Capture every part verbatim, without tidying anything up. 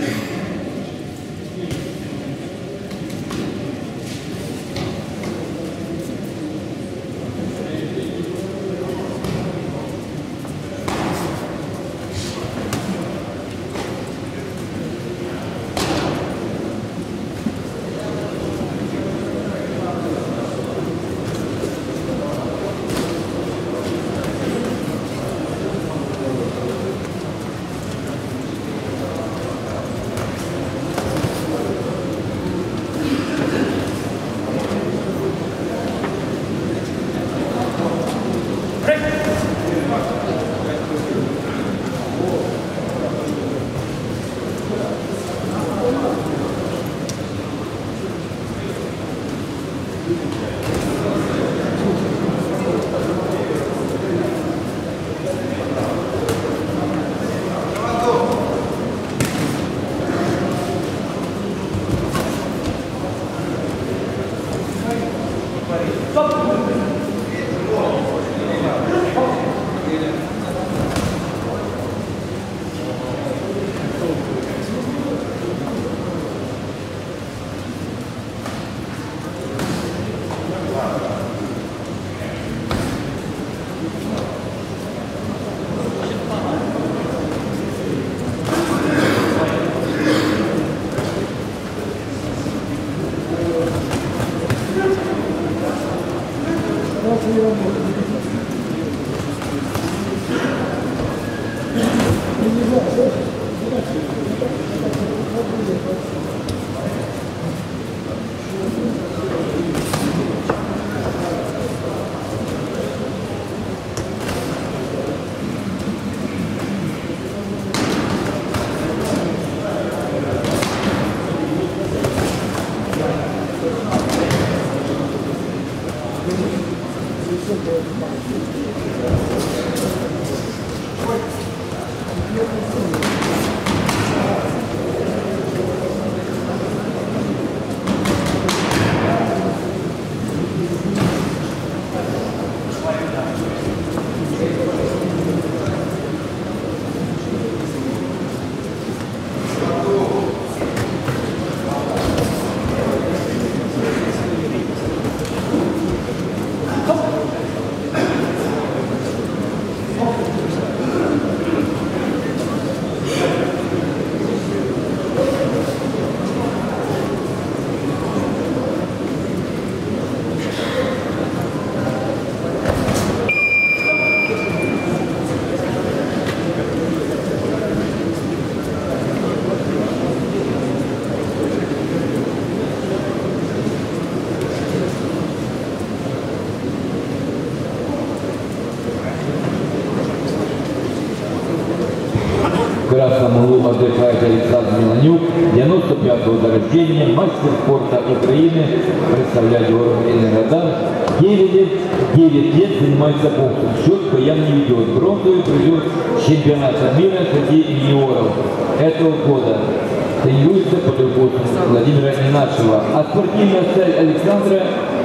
В красном углу отдыхает Александр Миланюк, девяносто пятого года рождения, мастер спорта Украины, представляет город Енергодар. девять лет, девять лет занимается боксом. Счет постоянно не ведет. Бронзовый призер чемпионата мира среди юниоров этого года. Тренируется под руководством Владимира Инашева. А спортивная цель Александра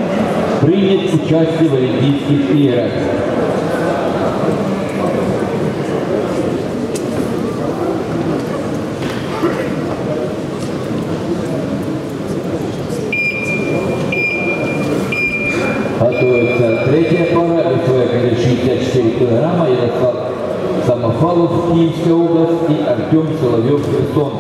– принять участие в Олимпийских играх. Готовится третья пара, весовая категория шестьдесят четыре килограмма, Ярослав Самофалов, Киевская область, и Артем Соловьев, Херсон.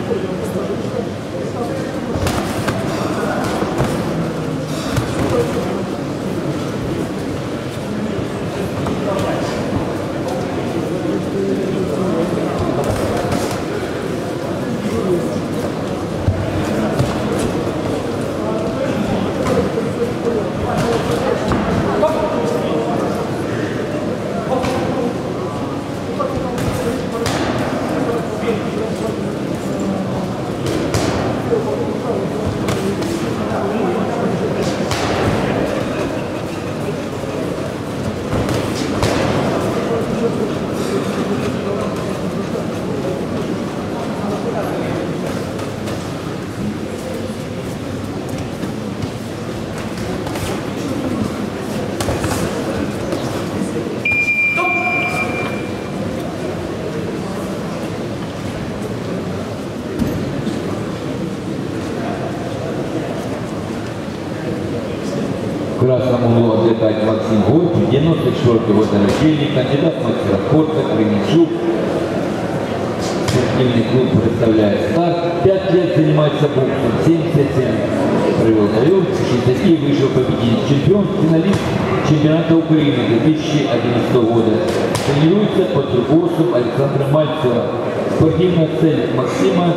В красном углу отдыхает Максим Горький, девяносто четвёртый год рождения, кандидат в мастера спорта, Кременчук. Спортивный клуб представляет старт. Пять лет занимается боксом, семьдесят семь провел боев, шестьдесят и вышел победитель, чемпион, финалист чемпионата Украины две тысячи одиннадцатого года. Тренируется под руководством Александра Мальцева. Спортивная цель Максима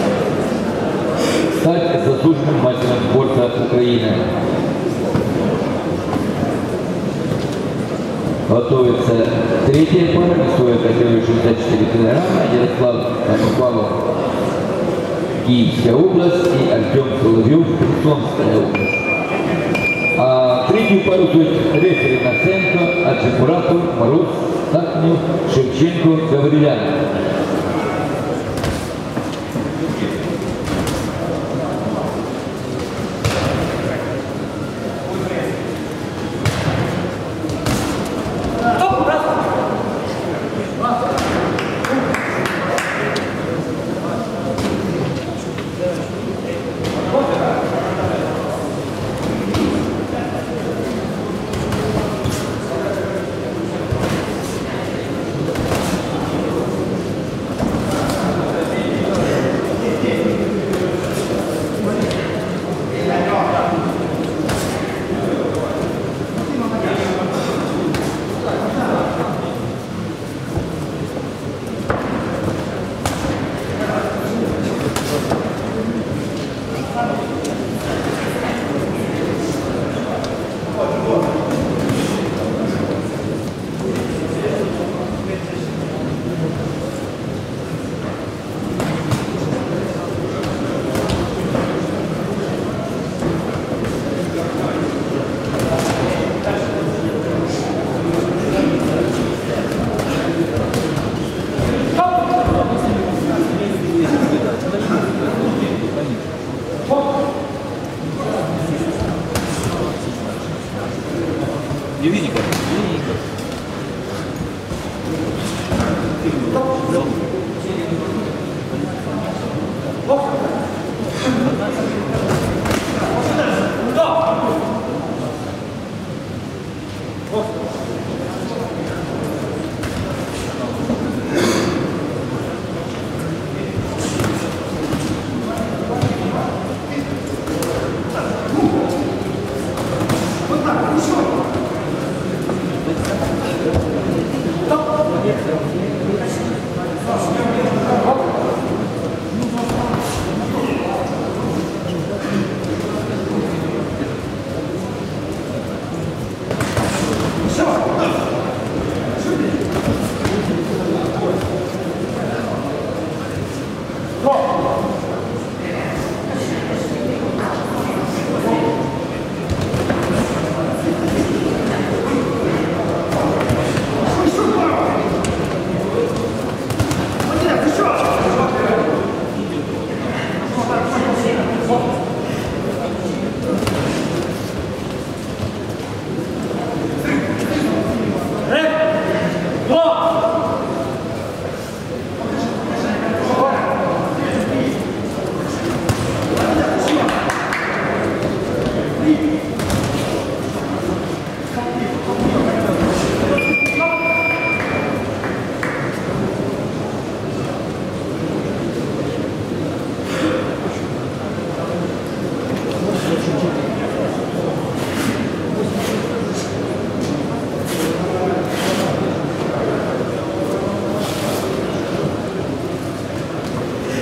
– стать заслуженным мастером спорта Украины. Готовится третья пара, весовая категория шестьдесят четыре килограмма, Ярослав Самопалов, Киевская область, и Артем Соловьев, Херсонская область. А третью пару то есть рефери Наценко, Аджимуратов, Мороз, Сахнев, Шевченко, Гаврилян.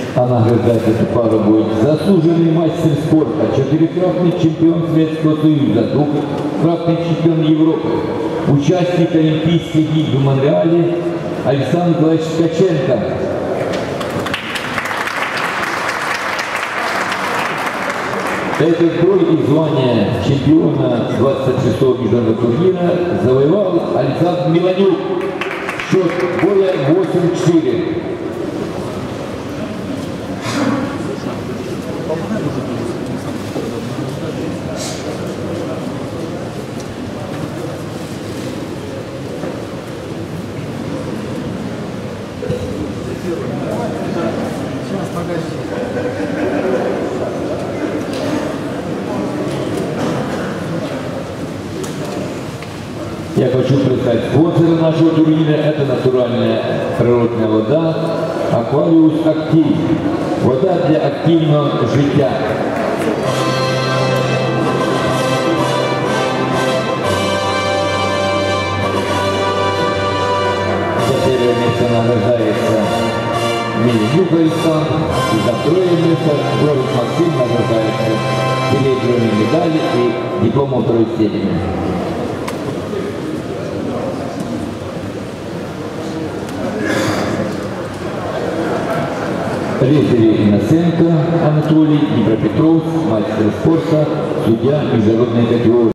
А награждать эту пару будет заслуженный мастер спорта, четырехкратный чемпион Советского Союза, двухкратный чемпион Европы, участник Олимпийских игр в Монреале Александр Николаевич Ткаченко. Этот бой и звание чемпиона двадцать шестого международного турнира завоевал Александр Миланюк. Счет боя восемь-четыре. Я хочу представить спонсора нашего турнира. Это натуральная природная вода Аквариус Актив. Вода для активного життя. За первое место награждается Миланюк Александр. И за второе место Город Максим награждается серебряной медали и дипломом второй степени. Рефери Инносенко Анатолий, Днепропетровск, мастер спорта, судья международной категории.